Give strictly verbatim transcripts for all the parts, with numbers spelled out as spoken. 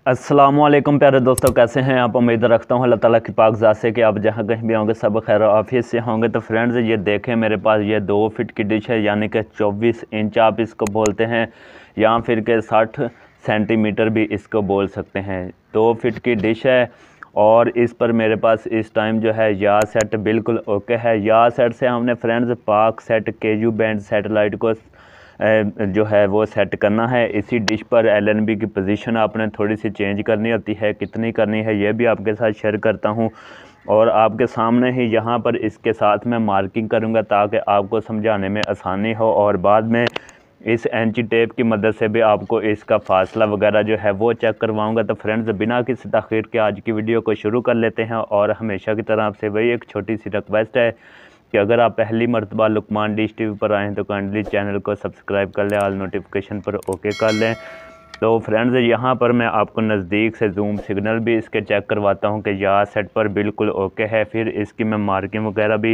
अस्सलामुअलैकुम प्यारे दोस्तों, कैसे हैं आप। उम्मीद रखता हूँ अल्लाह ताला की पाक ज़ात से कि आप जहाँ कहीं भी होंगे सब खैर आफियत से होंगे। तो फ्रेंड्स, ये देखें मेरे पास ये दो फिट की डिश है, यानी कि चौबीस इंच आप इसको बोलते हैं या फिर के साठ सेंटीमीटर भी इसको बोल सकते हैं। दो फिट की डिश है और इस पर मेरे पास इस टाइम जो है या सेट बिल्कुल ओके है। या सेट से हमने फ्रेंड्स पाक set K U band satellite को जो है वो सेट करना है। इसी डिश पर एल एन बी की पोजीशन आपने थोड़ी सी चेंज करनी होती है, कितनी करनी है ये भी आपके साथ शेयर करता हूँ और आपके सामने ही यहाँ पर इसके साथ मैं मार्किंग करूँगा ताकि आपको समझाने में आसानी हो और बाद में इस इंची टेप की मदद से भी आपको इसका फासला वगैरह जो है वो चेक करवाऊँगा। तो फ्रेंड्स, बिना किसी तखीर के आज की वीडियो को शुरू कर लेते हैं और हमेशा की तरह आपसे वही एक छोटी सी रिक्वेस्ट है कि अगर आप पहली मरतबा लुकमान डिश टीवी पर आएँ तो काइंडली चैनल को सब्सक्राइब कर लें, ऑल नोटिफिकेशन पर ओके कर लें। तो फ्रेंड्स, यहाँ पर मैं आपको नज़दीक से जूम सिग्नल भी इसके चेक करवाता हूँ कि या सेट पर बिल्कुल ओके है। फिर इसकी मैं मार्किंग वगैरह भी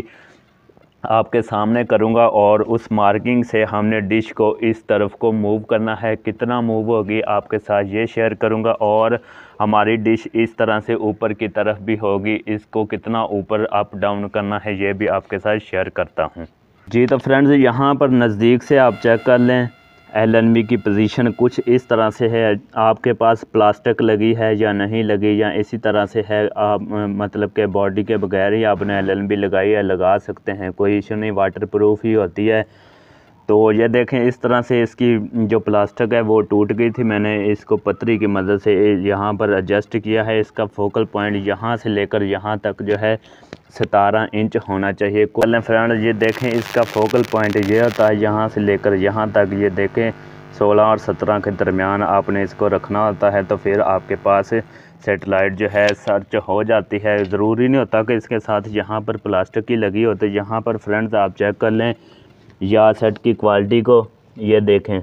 आपके सामने करूंगा और उस मार्किंग से हमने डिश को इस तरफ को मूव करना है। कितना मूव होगी आपके साथ ये शेयर करूंगा और हमारी डिश इस तरह से ऊपर की तरफ भी होगी, इसको कितना ऊपर अप डाउन करना है ये भी आपके साथ शेयर करता हूं जी। तो फ्रेंड्स, यहाँ पर नज़दीक से आप चेक कर लें एल एन बी की पोजीशन कुछ इस तरह से है। आपके पास प्लास्टिक लगी है या नहीं लगी या इसी तरह से है, आप मतलब के बॉडी के बगैर ही आपने एल एन बी लगाई है, लगा सकते हैं, कोई इशू नहीं, वाटर प्रूफ ही होती है। तो ये देखें इस तरह से इसकी जो प्लास्टिक है वो टूट गई थी। मैंने इसको पतरी की मदद से यहाँ पर एडजस्ट किया है। इसका फोकल पॉइंट यहाँ से लेकर यहाँ तक जो है सतारह इंच होना चाहिए। कल फ्रेंड, ये देखें इसका फोकल पॉइंट ये होता है यहाँ से लेकर यहाँ तक, ये देखें सोलह और सत्रह के दरमियान आपने इसको रखना होता है। तो फिर आपके पास सेटेलाइट जो है सर्च हो जाती है। ज़रूरी नहीं होता कि इसके साथ यहाँ पर प्लास्टिक की लगी हो। तो यहाँ पर फ्रेंड्स आप चेक कर लें या सेट की क्वालिटी को, ये देखें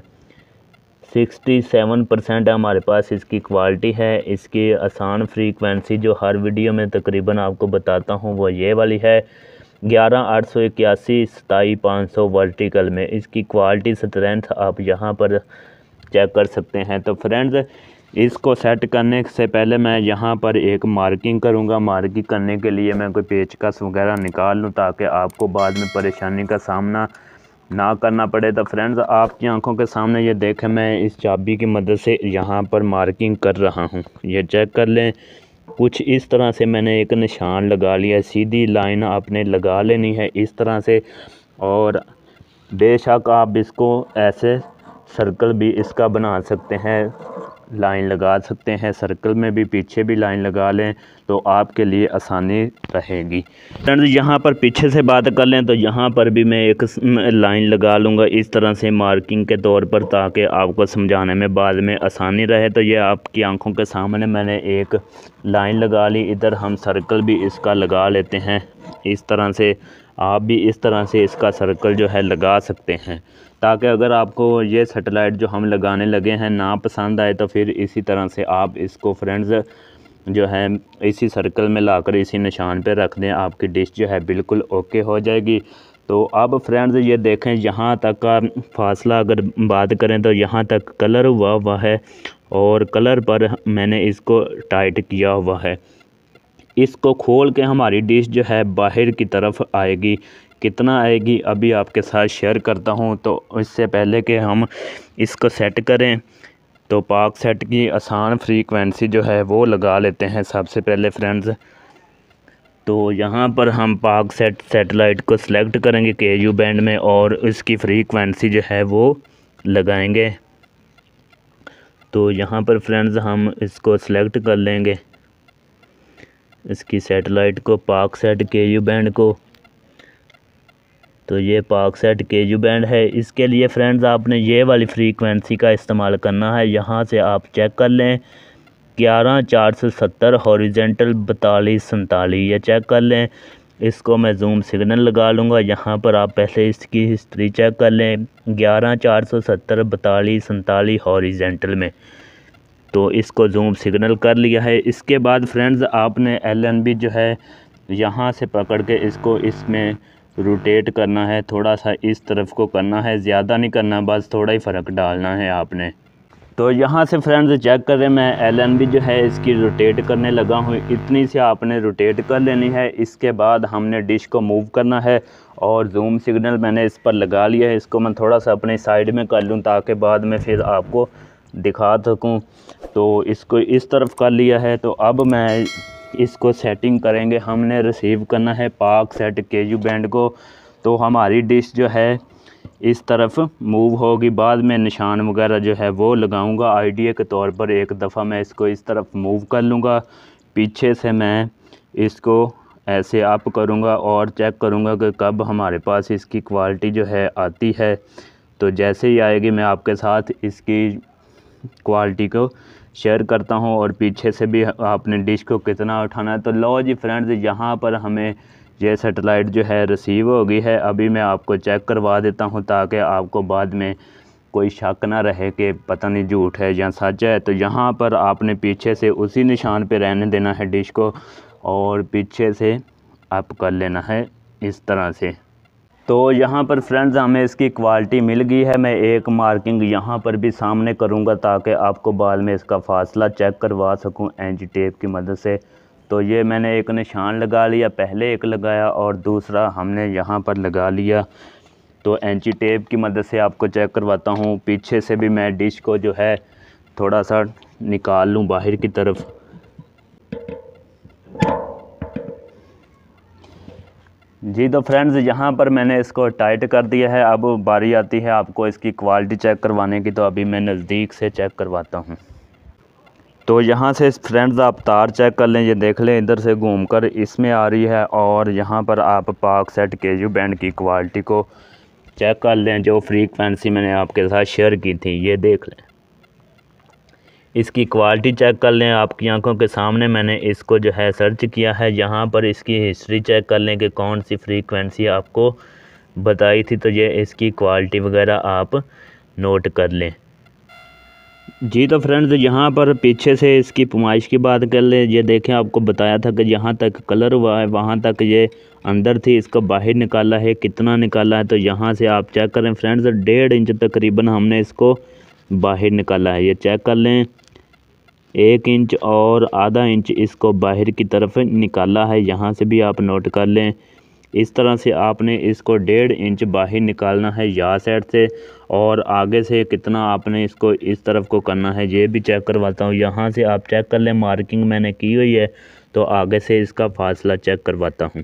सड़सठ परसेंट हमारे पास इसकी क्वालिटी है। इसकी आसान फ्रीक्वेंसी जो हर वीडियो में तकरीबन आपको बताता हूँ वो ये वाली है, ग्यारह आठ सौ इक्यासी सताई पाँच सौ वर्टिकल में। इसकी क्वालिटी स्ट्रेंथ आप यहाँ पर चेक कर सकते हैं। तो फ्रेंड्स, इसको सेट करने से पहले मैं यहाँ पर एक मार्किंग करूँगा। मार्किंग करने के लिए मैं कोई पेचकस वगैरह निकाल लूँ ताकि आपको बाद में परेशानी का सामना ना करना पड़े। तो फ्रेंड्स, आपकी आंखों के सामने ये देखें मैं इस चाबी की मदद से यहाँ पर मार्किंग कर रहा हूँ। ये चेक कर लें, कुछ इस तरह से मैंने एक निशान लगा लिया। सीधी लाइन आपने लगा लेनी है इस तरह से और बेशक आप इसको ऐसे सर्कल भी इसका बना सकते हैं, लाइन लगा सकते हैं सर्कल में भी, पीछे भी लाइन लगा लें तो आपके लिए आसानी रहेगी। फ्रेंड्स, यहाँ पर पीछे से बात कर लें तो यहाँ पर भी मैं एक लाइन लगा लूँगा इस तरह से मार्किंग के तौर पर, ताकि आपको समझाने में बाद में आसानी रहे। तो ये आपकी आंखों के सामने मैंने एक लाइन लगा ली। इधर हम सर्कल भी इसका लगा लेते हैं इस तरह से। आप भी इस तरह से इसका सर्कल जो है लगा सकते हैं ताकि अगर आपको ये सेटेलाइट जो हम लगाने लगे हैं ना पसंद आए तो फिर इसी तरह से आप इसको फ्रेंड्स जो है इसी सर्कल में लाकर इसी निशान पे रख दें, आपकी डिश जो है बिल्कुल ओके हो जाएगी। तो अब फ्रेंड्स, ये देखें यहाँ तक का फासला अगर बात करें तो यहाँ तक कलर हुआ हुआ है और कलर पर मैंने इसको टाइट किया हुआ है। इसको खोल के हमारी डिश जो है बाहर की तरफ आएगी। कितना आएगी अभी आपके साथ शेयर करता हूं। तो इससे पहले कि हम इसको सेट करें तो पाक सेट की आसान फ्रीक्वेंसी जो है वो लगा लेते हैं सबसे पहले फ्रेंड्स। तो यहाँ पर हम पाक सेट सेटेलाइट को सिलेक्ट करेंगे के यू बैंड में और इसकी फ्रीक्वेंसी जो है वो लगाएंगे। तो यहाँ पर फ्रेंड्स हम इसको सिलेक्ट कर लेंगे, इसकी सेटेलाइट को, पाक सेट के यू बैंड को। तो ये पाक सेट के यू बैंड है। इसके लिए फ्रेंड्स आपने ये वाली फ्रीक्वेंसी का इस्तेमाल करना है। यहाँ से आप चेक कर लें ग्यारह चार सौ सत्तर हॉरिजेंटल बतालीस सैंतालीस, ये चेक कर लें। इसको मैं जूम सिग्नल लगा लूँगा। यहाँ पर आप पहले इसकी हिस्ट्री चेक कर लें, ग्यारह चार सौ सत्तर बतालीस सैंतालीस हॉरिजेंटल में। तो इसको जूम सिग्नल कर लिया है। इसके बाद फ्रेंड्स आपने एल एन बी जो है यहाँ से पकड़ के इसको इसमें रोटेट करना है, थोड़ा सा इस तरफ को करना है, ज़्यादा नहीं करना, बस थोड़ा ही फ़र्क डालना है आपने। तो यहाँ से फ्रेंड्स चेक करें, मैं एल एन बी जो है इसकी रोटेट करने लगा हूँ। इतनी से आपने रोटेट कर लेनी है। इसके बाद हमने डिश को मूव करना है और जूम सिग्नल मैंने इस पर लगा लिया है। इसको मैं थोड़ा सा अपनी साइड में कर लूँ ताकि बाद में फिर आपको दिखा सकूँ। तो इसको इस तरफ कर लिया है। तो अब मैं इसको सेटिंग करेंगे। हमने रिसीव करना है पाक सेट के यू बैंड को। तो हमारी डिश जो है इस तरफ मूव होगी। बाद में निशान वगैरह जो है वो लगाऊंगा। आइडिया के तौर पर एक दफ़ा मैं इसको इस तरफ मूव कर लूँगा। पीछे से मैं इसको ऐसे अप करूँगा और चेक करूँगा कि कब हमारे पास इसकी क्वालिटी जो है आती है। तो जैसे ही आएगी मैं आपके साथ इसकी क्वालिटी को शेयर करता हूँ। और पीछे से भी आपने डिश को कितना उठाना है। तो लो जी फ्रेंड्स, यहाँ पर हमें ये सैटेलाइट जो है रिसीव हो गई है। अभी मैं आपको चेक करवा देता हूँ ताकि आपको बाद में कोई शक ना रहे कि पता नहीं झूठ है या सच है। तो यहाँ पर आपने पीछे से उसी निशान पे रहने देना है डिश को और पीछे से अप कर लेना है इस तरह से। तो यहाँ पर फ्रेंड्स हमें इसकी क्वालिटी मिल गई है। मैं एक मार्किंग यहाँ पर भी सामने करूँगा ताकि आपको बाद में इसका फासला चेक करवा सकूँ एंजी टेप की मदद से। तो ये मैंने एक निशान लगा लिया, पहले एक लगाया और दूसरा हमने यहाँ पर लगा लिया। तो एंची टेप की मदद से आपको चेक करवाता हूँ। पीछे से भी मैं डिश को जो है थोड़ा सा निकाल लूँ बाहर की तरफ। जी तो फ्रेंड्स, यहाँ पर मैंने इसको टाइट कर दिया है। अब बारी आती है आपको इसकी क्वालिटी चेक करवाने की। तो अभी मैं नज़दीक से चेक करवाता हूँ। तो यहाँ से फ्रेंड्स आप तार चेक कर लें। ये देख लें, इधर से घूमकर इसमें आ रही है और यहाँ पर आप Paksat K U band की क्वालिटी को चेक कर लें जो फ्रीक्वेंसी मैंने आपके साथ शेयर की थी। ये देख लें, इसकी क्वालिटी चेक कर लें। आपकी आंखों के सामने मैंने इसको जो है सर्च किया है। यहाँ पर इसकी हिस्ट्री चेक कर लें कि कौन सी फ्रीक्वेंसी आपको बताई थी। तो ये इसकी क्वालिटी वगैरह आप नोट कर लें। जी तो फ्रेंड्स, यहाँ पर पीछे से इसकी पुमाइश की बात कर ले। ये देखें, आपको बताया था कि जहाँ तक कलर हुआ है वहाँ तक ये अंदर थी। इसको बाहर निकाला है, कितना निकाला है तो यहाँ से आप चेक करें फ्रेंड्स, डेढ़ इंच तकरीबन हमने इसको बाहर निकाला है। ये चेक कर लें, एक इंच और आधा इंच इसको बाहर की तरफ निकाला है। यहाँ से भी आप नोट कर लें। इस तरह से आपने इसको डेढ़ इंच बाहर निकालना है या साइड से, और आगे से कितना आपने इसको इस तरफ को करना है ये भी चेक करवाता हूँ। यहाँ से आप चेक कर लें, मार्किंग मैंने की हुई है। तो आगे से इसका फासला चेक करवाता हूँ।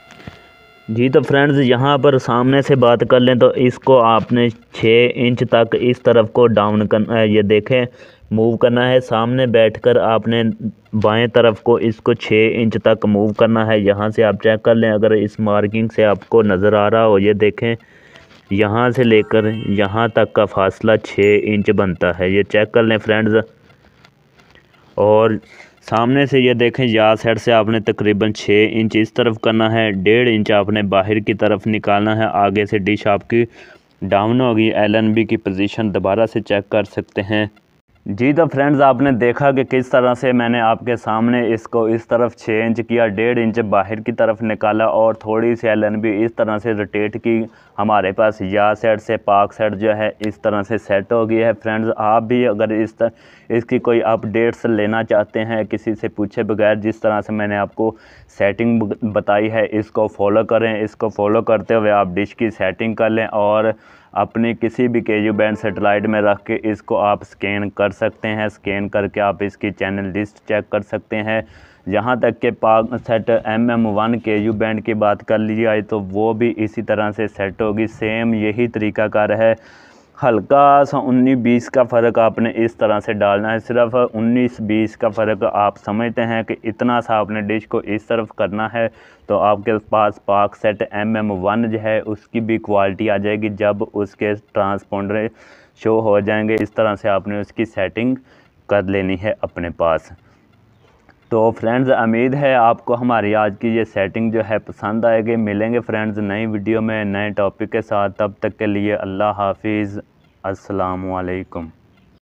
जी तो फ्रेंड्स, यहाँ पर सामने से बात कर लें तो इसको आपने छः इंच तक इस तरफ को डाउन करना है। ये देखें, मूव करना है। सामने बैठकर आपने बाएं तरफ को इसको छः इंच तक मूव करना है। यहाँ से आप चेक कर लें, अगर इस मार्किंग से आपको नज़र आ रहा हो, ये देखें, यहाँ से लेकर यहाँ तक का फासला छः इंच बनता है। ये चेक कर लें फ्रेंड्स। और सामने से ये देखें, या साइड से आपने तकरीबन छः इंच इस तरफ करना है, डेढ़ इंच आपने बाहर की तरफ निकालना है। आगे से डिश आपकी डाउन होगी। एल एन बी की पोजीशन दोबारा से चेक कर सकते हैं। जी तो फ्रेंड्स, आपने देखा कि किस तरह से मैंने आपके सामने इसको इस तरफ छः इंच किया, डेढ़ इंच बाहर की तरफ निकाला और थोड़ी सी एल एन बी इस तरह से रोटेट की। हमारे पास या साइड से पाक सेट जो है इस तरह से सेट हो गई है। फ्रेंड्स, आप भी अगर इस तरह इसकी कोई अपडेट्स लेना चाहते हैं किसी से पूछे बगैर, जिस तरह से मैंने आपको सेटिंग बताई है, इसको फॉलो करें। इसको फॉलो करते हुए आप डिश की सेटिंग कर लें और अपनी किसी भी के यू बैंड सेटेलाइट में रख के इसको आप स्कैन कर सकते हैं। स्कैन करके आप इसकी चैनल लिस्ट चेक कर सकते हैं। यहाँ तक के Paksat M M one K U band की बात कर ली जाए तो वो भी इसी तरह से सेट होगी। सेम यही तरीकाकार है। हल्का सा उन्नीस बीस का फ़र्क आपने इस तरह से डालना है। सिर्फ उन्नीस बीस का फ़र्क आप समझते हैं कि इतना सा आपने डिश को इस तरफ करना है तो आपके पास पाक सेट एम एम वन जो है उसकी भी क्वालिटी आ जाएगी जब उसके ट्रांसपोंडर शो हो जाएंगे। इस तरह से आपने उसकी सेटिंग कर लेनी है अपने पास। तो फ्रेंड्स, उम्मीद है आपको हमारी आज की ये सेटिंग जो है पसंद आएगी। मिलेंगे फ्रेंड्स नई वीडियो में नए टॉपिक के साथ। तब तक के लिए अल्लाह हाफिज़, अस्सलामु अलैकुम।